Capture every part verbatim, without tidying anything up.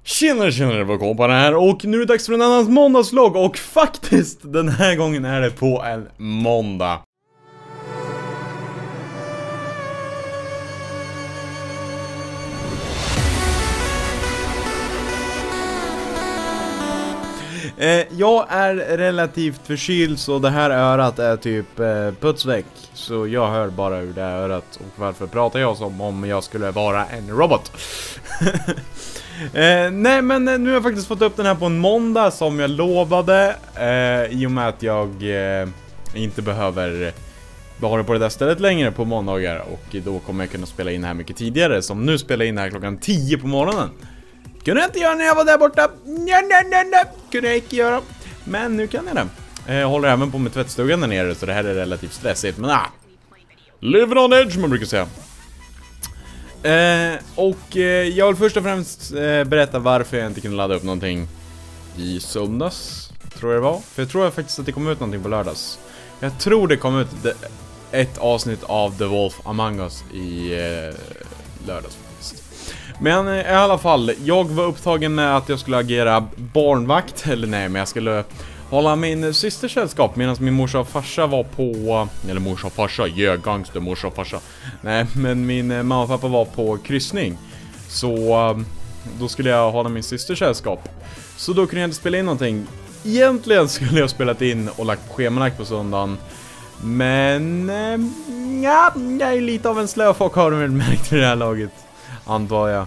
Tjenare, tjenare, det var kompan här och nu är det dags för en annan måndagslogg och faktiskt den här gången är det på en måndag. Eh, jag är relativt förkyld så det här örat är typ eh, putsväck. Så jag hör bara ur det här örat. Och varför pratar jag som om jag skulle vara en robot? eh, nej men nu har jag faktiskt fått upp den här på en måndag som jag lovade. Eh, I och med att jag eh, inte behöver vara på det där stället längre på måndagar. Och då kommer jag kunna spela in här mycket tidigare. Som nu spelar in här klockan tio på morgonen. Kunde jag inte göra när jag var där borta. Nej, nej, nej, nej. Kunde jag inte göra. Men nu kan jag det. Jag håller även på med tvättstugan där nere. Så det här är relativt stressigt. Men ah. Living on edge man brukar säga. Eh, och eh, jag vill först och främst eh, berätta varför jag inte kunde ladda upp någonting i söndags. Tror jag det var. För jag tror faktiskt att det kom ut någonting på lördags. Jag tror det kom ut ett avsnitt av The Wolf Among Us i eh, lördags. Men i alla fall, jag var upptagen med att jag skulle agera barnvakt. Eller nej, men jag skulle hålla min systers sällskap medan min morsa och farsa var på... Eller morsa och farsa, yeah, gangster, morsa och farsa. Nej, men min mamma och pappa var på kryssning. Så då skulle jag hålla min systers sällskap. Så då kunde jag inte spela in någonting. Egentligen skulle jag spelat in och lagt på schemalagt på söndagen. Men... Ja, jag är lite av en slöfock har du väl märkt i det här laget. Antar jag.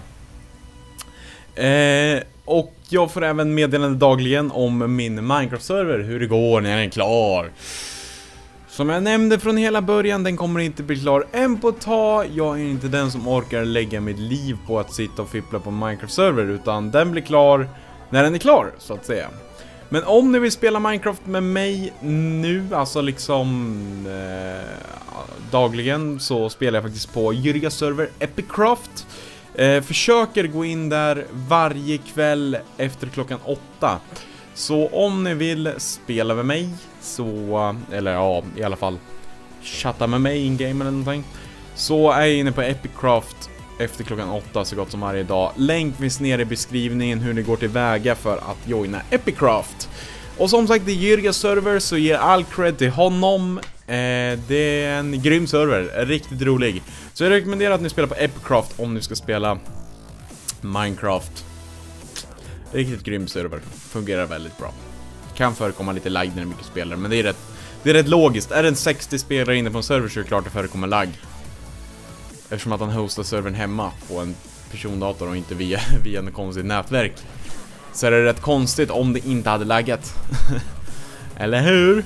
Eh, och jag får även meddelande dagligen om min Minecraft-server. Hur det går när den är klar. Som jag nämnde från hela början, den kommer inte bli klar än på ett tag. Jag är inte den som orkar lägga mitt liv på att sitta och fippla på Minecraft-server. Utan den blir klar när den är klar, så att säga. Men om ni vill spela Minecraft med mig nu, alltså liksom eh, dagligen, så spelar jag faktiskt på Jyrgas server Epicraft. Eh, försöker gå in där varje kväll efter klockan åtta. Så om ni vill spela med mig, så, eller ja, i alla fall chatta med mig in-game eller någonting, så är jag inne på Epicraft efter klockan åtta så gott som varje dag. Länk finns nere i beskrivningen hur ni går tillväga för att joina Epicraft. Och som sagt, det är Jyrgas server, så ger all cred till honom. Eh, det är en grym server, riktigt rolig. Så jag rekommenderar att ni spelar på Epicraft om ni ska spela Minecraft. Riktigt grym server, fungerar väldigt bra. Kan förekomma lite lag när det är mycket spelare, men det är rätt, det är rätt logiskt. Är det en sextio spelare inne på en server så är det klart det förekommer lag. Eftersom att han hostar servern hemma på en persondator och inte via, via en konstigt nätverk. Så är det rätt konstigt om det inte hade laggat. Eller hur?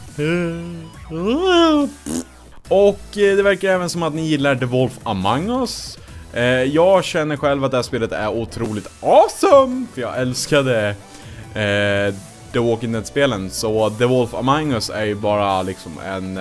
Och det verkar även som att ni gillar The Wolf Among Us. Jag känner själv att det här spelet är otroligt awesome. För jag älskade eh, The Walking Dead-spelen. Så The Wolf Among Us är ju bara liksom en...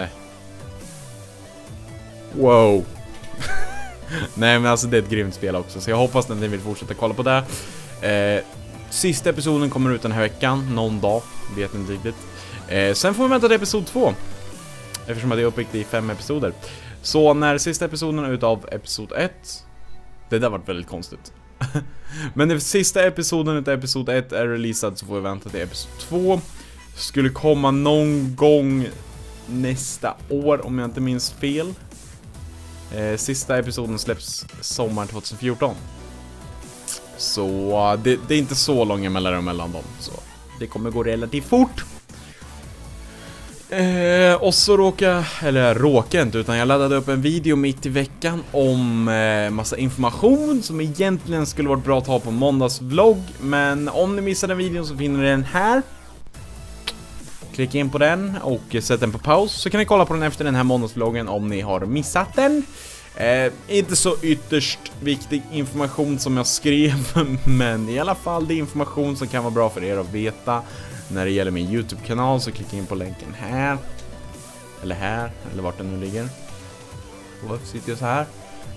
Wow. Nej men alltså det är ett grymt spel också. Så jag hoppas att ni vill fortsätta kolla på det. eh, Sista episoden kommer ut den här veckan. Någon dag, vet inte riktigt. eh, Sen får vi vänta till episod två. Eftersom att det är uppbyggt i fem episoder. Så när sista episoden utav episod ett... Det där var väldigt konstigt. Men när sista episoden utav episod ett är releasad så får vi vänta till episod två. Skulle komma någon gång nästa år om jag inte minns fel. Eh, sista episoden släpps sommar tjugohundrafjorton. Så det, det är inte så långa mellan mellan dem. Så det kommer gå relativt fort. Eh, och så råka, eller råka inte, utan jag laddade upp en video mitt i veckan om eh, massa information som egentligen skulle varit bra att ha på måndagsvlogg. Men om ni missade den videon så finner ni den här. Klicka in på den och sätt den på paus, så kan ni kolla på den efter den här måndagsvloggen om ni har missat den. Eh, inte så ytterst viktig information som jag skrev, men i alla fall det är information som kan vara bra för er att veta. När det gäller min YouTube-kanal så klicka in på länken här. Eller här, eller vart den nu ligger. Och sitter jag så här.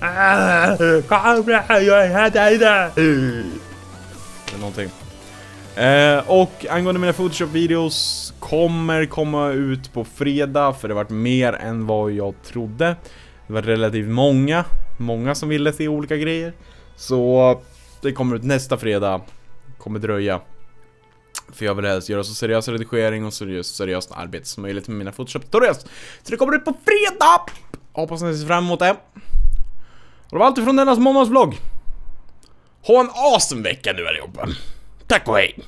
Jag är här, där, där. Eller någonting. Eh, och angående mina Photoshop-videos kommer komma ut på fredag. För det har varit mer än vad jag trodde. Det var relativt många. Många som ville se olika grejer. Så det kommer ut nästa fredag. kommer dröja. För jag vill helst göra så seriös redigering och seriöst, seriöst arbete som möjligt med mina Photoshop-tutorials. Så det kommer ut på fredag! Hoppas ni ser fram emot det. Och det var allt ifrån denna månadsvlogg. Ha en awesome vecka nu allihopa. Tack och hej!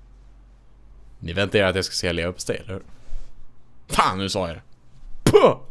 Ni väntar er att jag ska sälja upp steg, eller hur? Fan, nu sa jag det. Puh!